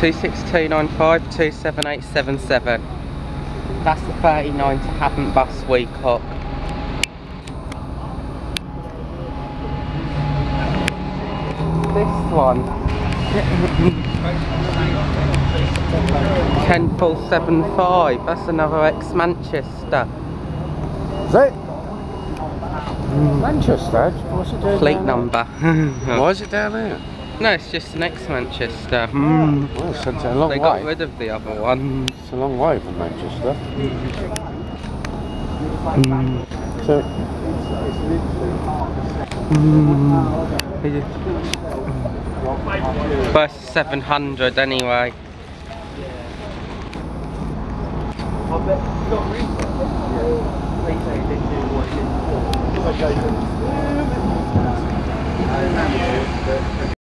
26295 27877. That's the 39 to Havant bus week up. This one. 10475. That's another ex-Manchester. Is it? Manchester? What's it doing? Fleet number. Why is it down there? No, it's just an ex-Manchester. Well, it's a long They way. got rid of the other one. It's a long way from Manchester. So, First 700 anyway.